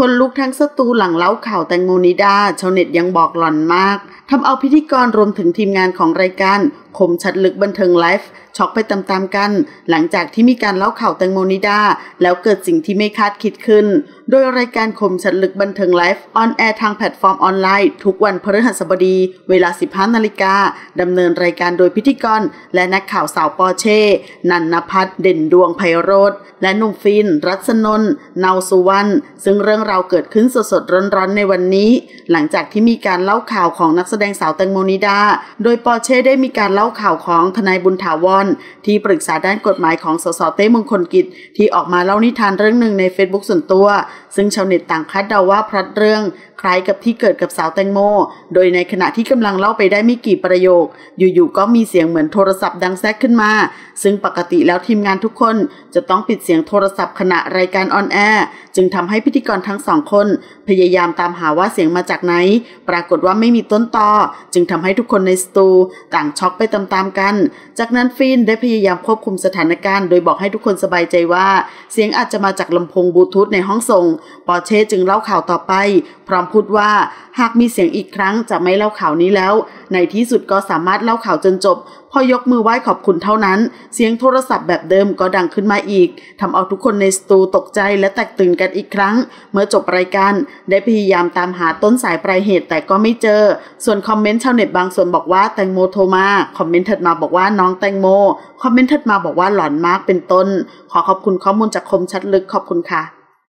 คนลุกทั้งสตูหลังเล่าข่าวแตงโมนิดาชาวเน็ตยังบอกหล่อนมากทำเอาพิธีกรรวมถึงทีมงานของรายการคมชัดลึกบันเทิงไลฟ์ช็อกไปตามๆกันหลังจากที่มีการเล่าข่าวแตงโมนิดาแล้วเกิดสิ่งที่ไม่คาดคิดขึ้นโดยรายการคมชัดลึกบันเทิงไลฟ์ออนแอร์ทางแพลตฟอร์มออนไลน์ทุกวันพฤหัสบดีเวลา 15 นาฬิกาดำเนินรายการโดยพิธีกรและนักข่าวสาวปอร์เช่ นันนภัทร เด่นดวงไพโรจน์และหนุ่มฟิน รัศนนท์ เนาสุวรรณซึ่งเรื่องราวเกิดขึ้นสดๆร้อนๆในวันนี้หลังจากที่มีการเล่าข่าวของนักแสดงสาวแตงโมนิดาโดยปอร์เช่ได้มีการเล่าข่าวของทนายบุญถาวรที่ปรึกษาด้านกฎหมายของสสเต้มงคลกิจที่ออกมาเล่านิทานเรื่องหนึ่งใน Facebook ส่วนตัวซึ่งชาวเน็ตต่างคาดเดาว่าพล็อตเรื่องคล้ายกับที่เกิดกับสาวแตงโมโดยในขณะที่กำลังเล่าไปได้ไม่กี่ประโยคอยู่ๆก็มีเสียงเหมือนโทรศัพท์ดังแซกขึ้นมาซึ่งปกติแล้วทีมงานทุกคนจะต้องปิดเสียงโทรศัพท์ขณะรายการออนแอร์จึงทำให้พิธีกรทั้งสองคนพยายามตามหาว่าเสียงมาจากไหนปรากฏว่าไม่มีต้นตอจึงทำให้ทุกคนในสตูต่างช็อกไปตามๆกันจากนั้นฟินได้พยายามควบคุมสถานการณ์โดยบอกให้ทุกคนสบายใจว่าเสียงอาจจะมาจากลำโพงบลูทูธในห้องส่งปอร์เช่จึงเล่าข่าวต่อไปพร้อมพูดว่าหากมีเสียงอีกครั้งจะไม่เล่าข่าวนี้แล้วในที่สุดก็สามารถเล่าข่าวจนจบพอยกมือไหว้ขอบคุณเท่านั้นเสียงโทรศัพท์แบบเดิมก็ดังขึ้นมาอีกทำเอาทุกคนในสตูตกใจและแตกตื่นกันอีกครั้งเมื่อจบรายการได้พยายามตามหาต้นสายปลายเหตุแต่ก็ไม่เจอส่วนคอมเมนต์ชาวเน็ตบางส่วนบอกว่าแตงโมโทรมาคอมเมนต์ถัดมาบอกว่าน้องแตงโมคอมเมนต์ถัดมาบอกว่าหลอนมากเป็นต้นขอขอบคุณข้อมูลจากคมชัดลึกขอบคุณค่ะ